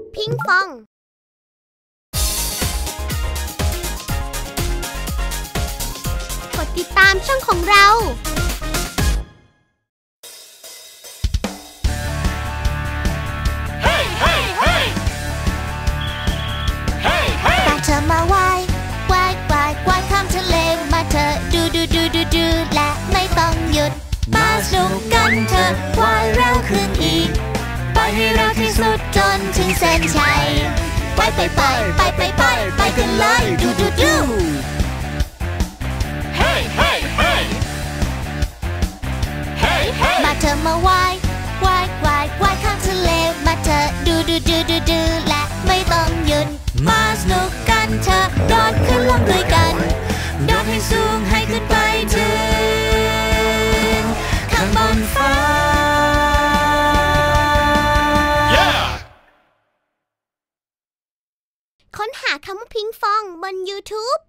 พิงฟองกดติดตามช่องของเราตามเธอมาว่ายข้ามทะเลมาเธอดูและไม่ต้องหยุดมาสนุกกันเธอว่ายเร็วขึ้นอีกไปให้เร็วที่สุดจนถึงเส้นชัยไปกันเลยดูมาเธอมาว่ายข้ามทะเลมาเธอดูและไม่ต้องหยุดมาสนุกกันเธอโดดขึ้นลงด้วยกันโดดให้สูงให้ขึ้นไปถึงข้างบนฟ้าค้นหาคำว่าพิงฟองบน YouTube